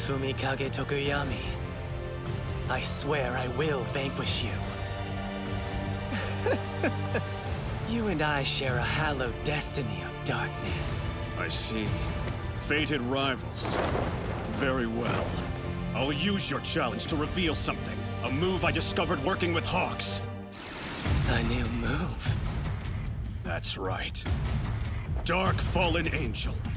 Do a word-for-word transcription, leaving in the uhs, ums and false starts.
Fumikage Tokuyami. I swear I will vanquish you. You and I share a hallowed destiny of darkness. I see. Fated rivals. Very well. I'll use your challenge to reveal something. A move I discovered working with Hawks. A new move? That's right. Dark Fallen Angel.